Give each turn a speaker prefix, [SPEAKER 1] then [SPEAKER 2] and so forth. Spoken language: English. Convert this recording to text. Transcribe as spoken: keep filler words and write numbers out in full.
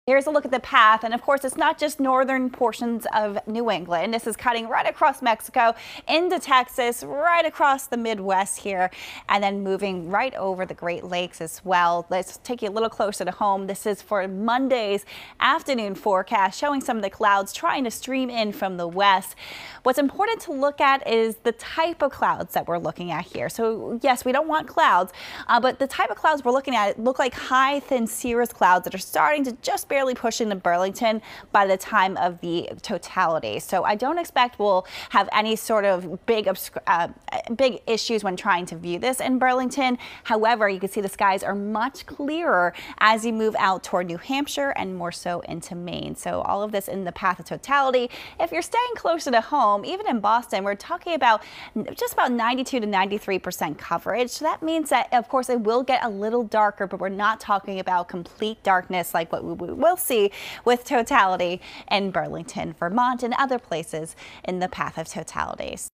[SPEAKER 1] Here's a look at the path, and of course it's not just northern portions of New England. This is cutting right across Mexico into Texas, right across the Midwest here, and then moving right over the Great Lakes as well. Let's take you a little closer to home. This is for Monday's afternoon forecast, showing some of the clouds trying to stream in from the west. What's important to look at is the type of clouds that we're looking at here. So yes, we don't want clouds, uh, but the type of clouds we're looking at look like high, thin cirrus clouds that are starting to just barely push into Burlington by the time of the totality. So I don't expect we'll have any sort of big, uh, big issues when trying to view this in Burlington. However, you can see the skies are much clearer as you move out toward New Hampshire and more so into Maine. So all of this in the path of totality. If you're staying closer to home, even in Boston, we're talking about just about ninety-two to ninety-three percent coverage. So that means that, of course, it will get a little darker, but we're not talking about complete darkness like what we will see with totality in Burlington, Vermont, and other places in the path of totalities.